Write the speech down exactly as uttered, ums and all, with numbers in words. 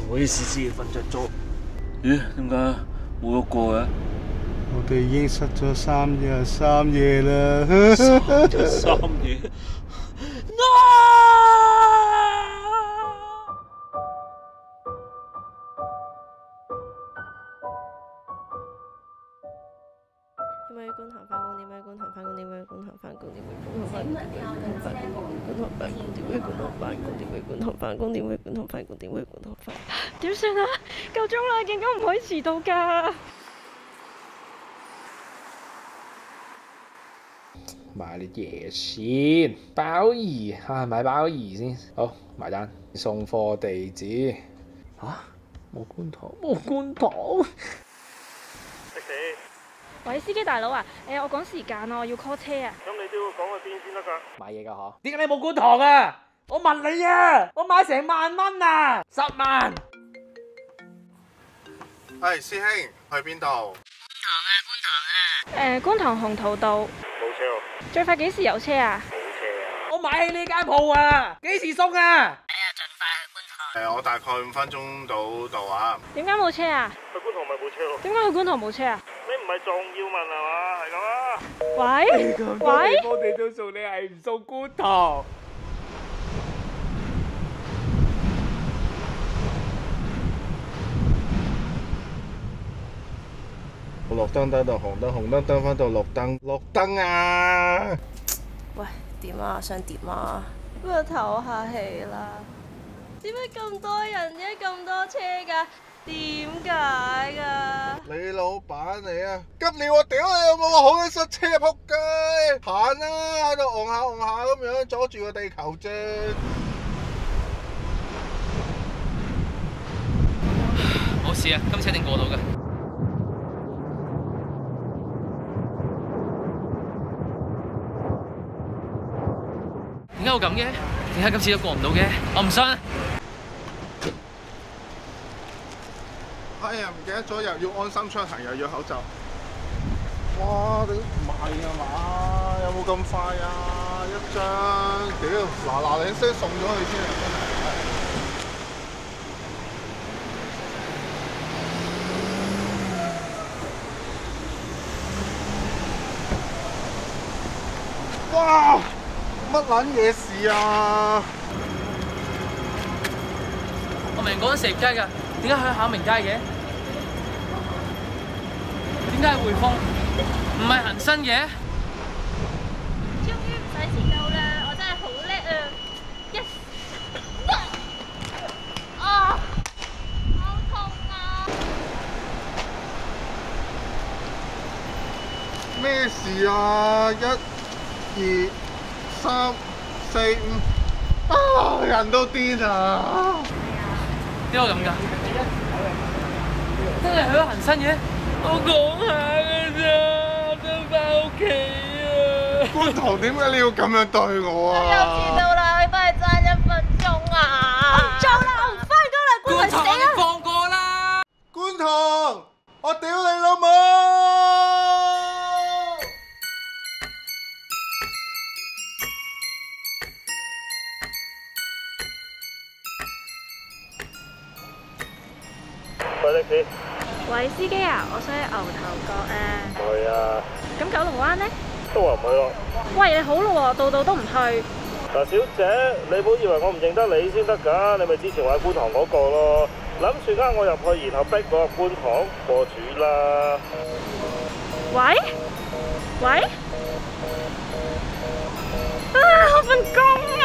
好意思先瞓着咗。咦？點解冇喐過嘅？ 我哋已經失咗三日三夜啦。 失咗三夜。 點解觀塘翻工？點解觀塘翻工？點解觀塘翻工？點解觀塘翻工？點解觀塘翻工？點解觀塘翻工？點解觀塘翻工？點解觀塘翻工？點解觀塘翻工？點算啊？夠鐘啦，見工唔可以遲到㗎。 買啲嘢先，鮑魚啊，買鮑魚先。好，埋單。送貨地址嚇，冇觀塘，冇觀塘。 的士。 喂，司機大佬啊，誒，我趕時間啊，我要 call 車啊。 咁你都要講去邊先得㗎？ 買嘢㗎嗬？點解你冇觀塘啊？我問你啊，我買成萬蚊啊，十萬。 喂，師兄，去邊度？ 誒，觀塘鴻圖道。 冇車喎。 最快幾時有車啊？ 冇車啊！ 我買起呢間鋪啊，幾時送啊？ 誒，我大概五分鐘到到啊。 點解冇車啊？ 去觀塘咪冇車咯。 點解去觀塘冇車啊？ 你唔係仲要問係嘛？係咁啊！ 喂喂， 我哋都送，你係唔送觀塘？ 綠燈燈到紅燈，紅燈燈翻到綠燈，綠燈啊！ 喂，點啊？想點啊？不如唞下氣啦。點解咁多人嘅？咁多車㗎？點解㗎？ 你老闆嚟啊！急尿我屌你有冇話好鬼塞車啊！仆街，行啦喺度戇下戇下咁樣阻住個地球轉。 冇事啊，今次一定過到嘅。點解會咁嘅？點解今次都過唔到嘅？我唔信。 哎呀，唔記得咗又要安心出行，又要口罩。哇！你唔係啊嘛？有冇咁快啊？一張，屌嗱嗱你聲送咗去先啊！真係。哇！乜撚嘢事啊？ 我明講緊蛇街㗎，點解去考明街嘅？點解係匯豐？唔係恒生嘅？ 終於唔使遲到啦！我真係好叻啊 ！Yes！ 啊！好痛啊！ 咩事啊？一、二、三、四、五，啊！人都癲啊！ 點解咁㗎？真係去咗恒生嘅？我講下㗎咋，我想翻屋企啊！ 觀塘點解你要咁樣對我啊？ 又遲到啦，你都係爭一分鐘啊！我唔做啦，我唔翻工啦，觀塘死啦！ 放過啦！ 觀塘，我屌你老母！ 喂，的士。 喂，司機啊，我想去牛頭角啊。 去啊。 咁九龍灣呢？ 都話唔去咯。 喂，你好咯喎，度度都唔去。 嗱，小姐，你唔好以為我唔認得你先得㗎，你咪之前話觀塘嗰個咯，諗住呃我入去，然後逼我入觀塘過主啦。 喂？喂？啊，我份工啊！